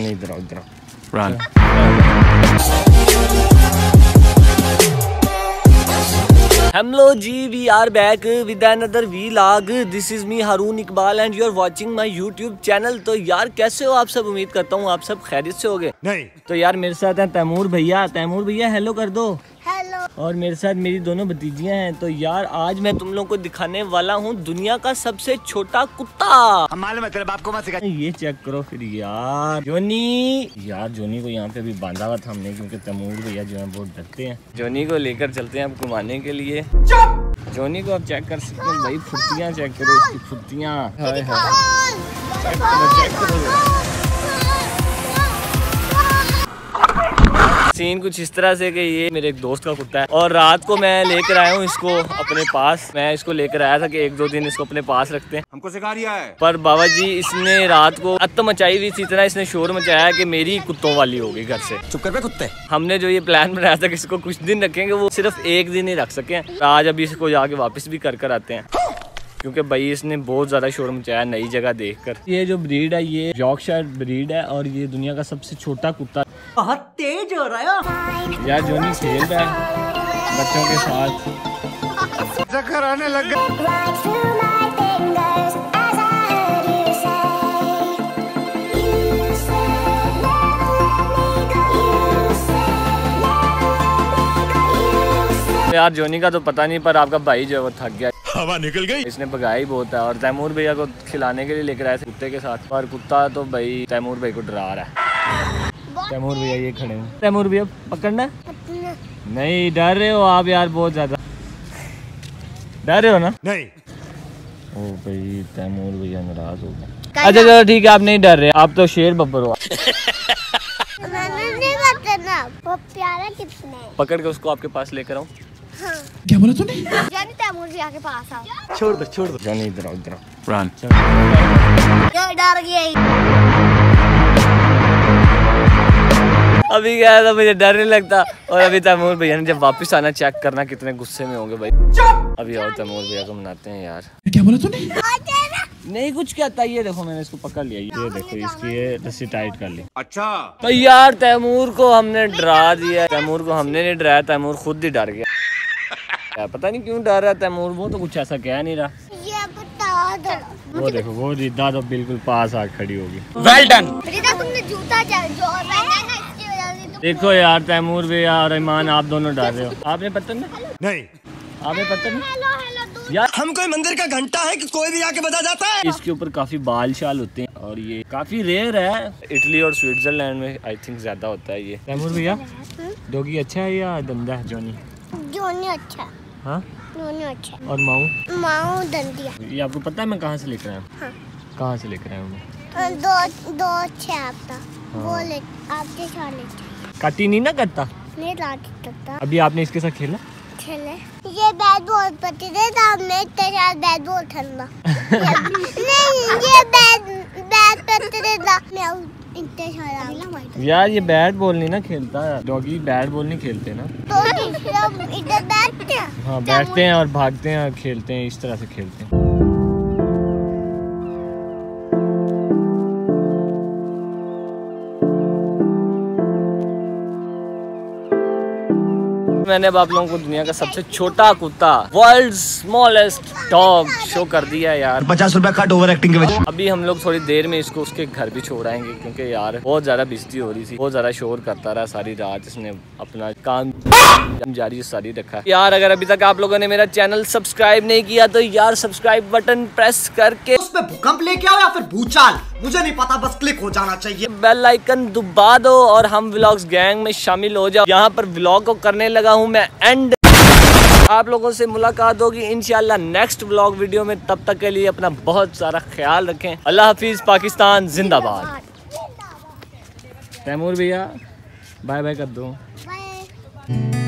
Johnny इधर इधर Run. Hello ji, we are back with another vlog. This is me Haroon Iqbal and you are watching my YouTube channel. तो यार कैसे हो आप सब? उम्मीद करता हूँ आप सब खैरियत से होगे। नहीं तो यार मेरे साथ है तैमूर भैया। तैमूर भैया हेलो कर दो। हेलो। और मेरे साथ मेरी दोनों भतीजियां हैं। तो यार आज मैं तुम लोगों को दिखाने वाला हूँ दुनिया का सबसे छोटा कुत्ता। मालूम है तेरे बाप को मत सिखा। ये चेक करो फिर यार जोनी। यार जोनी को यहाँ पे अभी बांधा हुआ था हमने, क्योंकि तैमूर भैया जो है बहुत डरते हैं। जोनी को लेकर चलते हैं अब घुमाने के लिए। जोनी को आप चेक कर सकते हैं भाई, फुर्तियाँ चेक करो इसकी फुर्तियाँ। चेक करो सीन कुछ इस तरह से कि ये मेरे एक दोस्त का कुत्ता है और रात को मैं लेकर आया हूँ इसको अपने पास। मैं इसको लेकर आया था कि 1-2 दिन इसको अपने पास रखते हैं, हमको सिखा रिया है। पर बाबा जी इसने रात को अत्त मचाई हुई थी, इतना इसने शोर मचाया कि मेरी कुत्तों वाली हो गई घर से। चुप कर बे कुत्ते। हमने जो ये प्लान बनाया था कि इसको कुछ दिन रखेंगे, वो सिर्फ 1 दिन ही रख सके। आज अभी इसको जाके वापस भी कर आते हैं, क्योंकि भाई इसने बहुत ज़्यादा शोर मचाया नई जगह देखकर। ये जो ब्रीड है ये यॉर्कशायर ब्रीड है और ये दुनिया का सबसे छोटा कुत्ता। बहुत तेज हो रहा है यार जोनी खेल रहा है बच्चों के साथ। चक्कर आने लग गया। यार जोनी का तो पता नहीं, पर आपका भाई जो है वो थक गया, हवा निकल गई। इसने भगाया ही बहुत है। और तैमूर भैया को खिलाने के लिए लेकर आए थे कुत्ते के साथ, पर कुत्ता तो भाई तैमूर भाई को डरा रहा है। तैमूर भैया ये खड़े हैं। तैमूर भैया पकड़ना नहीं, डर रहे हो आप यार बहुत ज्यादा डर रहे हो ना? नहीं। ओ भाई तैमूर भैया नाराज हो गए। अच्छा चलो ठीक है, आप नहीं डर रहे, आप तो शेर बब्बर हो। मैंने नहीं बताना वो प्यारा कितने। पकड़ के उसको आपके पास लेकर आऊं। हाँ। क्या बोला तूने? जानी तैमूर जी आके पास आओ। छोड़ दो। जानी इधर आओ इधर। Run. क्यों डर गई? अभी क्या है, तो मुझे डर नहीं लगता। और अभी तैमूर भैया ने जब वापस आना चेक करना कितने गुस्से में होंगे भाई। अभी और तैमूर भैया को मनाते हैं यार। क्या बोला तूने? नहीं कुछ कहता। ये देखो मैंने इसको पकड़ लिया, ये देखो इसकी ये रस्सी टाइट कर ली। अच्छा तो यार तैमूर को हमने डरा दिया। तैमूर को हमने नहीं डराया, तैमूर खुद ही डर गया। पता नहीं क्यों डर रहा है तैमूर, वो तो कुछ ऐसा कह नहीं रहा। ये बता दो। वो देखो वो रिदा तो बिल्कुल पास आ खड़ी होगी। Well done. रिदा तुमने जूता जो पहना है ना, इसकी वजह से तुम। देखो यार तैमूर भैया और ईमान आप दोनों डर रहे हो। आपने पता नहीं। आपने पता नहीं हेलो यार, हम कोई मंदिर का घंटा है कि कोई भी आके बजा जाता है। इसके ऊपर काफी बाल शाल होते हैं और ये काफी रेयर है। इटली और स्विट्जरलैंड में आई थिंक ज्यादा होता है ये। तैमूर भैया डॉगी अच्छा है या गंदा है जोनी? जोनी अच्छा। हाँ जोनी अच्छा। और माऊ? माऊ दंदिया। ये आपको पता है मैं कहाँ से लेकर आया हूँ? हाँ। कहाँ से लेकर आया हूँ मैं? दो अच्छे आपका। हाँ। वो ले आपके साथ ले चाहिए। काटी नहीं ना करता? नहीं लाती सकता। अभी आपने इसके साथ खेला? चले ये बैट बॉल पति दे सामने तेरे साथ बैट बॉल खेलना। नहीं ये बैट पति दे दा मैं इतने सारा। यार ये बैट बॉल नहीं ना खेलता, डॉगी बैट बॉल नहीं खेलते ना। तो इधर बैठते हैं। हाँ बैठते हैं और भागते हैं और खेलते हैं, इस तरह से खेलते हैं। मैंने अब आप लोगों को दुनिया का सबसे छोटा कुत्ता, वर्ल्ड स्मॉलेस्ट डॉग शो कर दिया यार। 50 रुपया कट ओवर एक्टिंग के वजह। अभी हम लोग थोड़ी देर में इसको उसके घर भी छोड़ आएंगे, क्योंकि यार बहुत ज्यादा बेइज्जती हो रही थी, बहुत ज्यादा शोर करता रहा सारी रात। इसने अपना काम जारी सारी रखा यार। अगर अभी तक आप लोगों ने मेरा चैनल सब्सक्राइब नहीं किया तो यार सब्सक्राइब बटन प्रेस करके उसमें भूकंप लेके आओ या फिर भूचाल, मुझे नहीं पता, बस क्लिक हो जाना चाहिए। बेल आइकन दबा दो और हम व्लॉग्स गैंग में शामिल हो जाओ। यहाँ पर व्लॉग को करने लगा हूँ मैं एंड। आप लोगों से मुलाकात होगी इंशाल्लाह नेक्स्ट व्लॉग वीडियो में। तब तक के लिए अपना बहुत सारा ख्याल रखें। अल्लाह हाफिज, पाकिस्तान जिंदाबाद। तैमूर भैया बाय बाय कर दो। बाय।